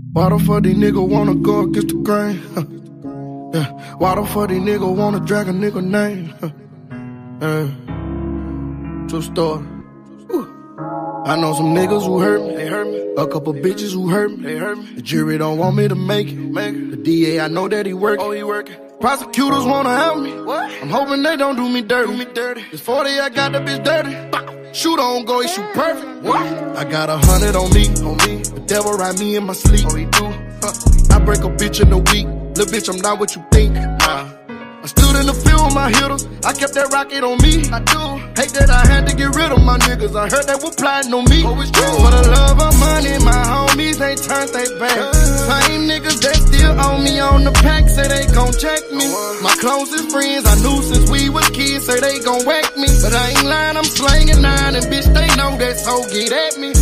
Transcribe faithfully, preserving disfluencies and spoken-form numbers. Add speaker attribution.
Speaker 1: Why the fuck these niggas wanna go against the grain? Huh. Yeah. Why the fuck these niggas wanna drag a nigga name? Huh. Yeah. True story. Woo. I know some niggas who hurt me, they hurt me. A couple bitches who hurt me, they hurt me. The jury don't want me to make it, make it. The D A, I know that he working, oh he working. Prosecutors wanna help me, what? I'm hoping they don't do me dirty, do me dirty. It's forty, I got the bitch dirty. Shoot on go, he shoot perfect, what? I got a hundred on me, on me. The devil ride me in my sleep, oh he do. Huh. I break a bitch in a week, little bitch, I'm not what you think. Nah. I stood in the field with my hitters, I kept that rocket on me. I do. Hate that I had to get rid of my niggas, I heard that was plotting on me. Oh, it's true. For the love of money, my homies ain't turned they back. Same niggas that still owe me on the pack, say they gon' check me. My closest friends I knew since we was kids, say they gon' whack me. But I ain't lying, I'm slanging nine, and bitch, they know that, so get at me.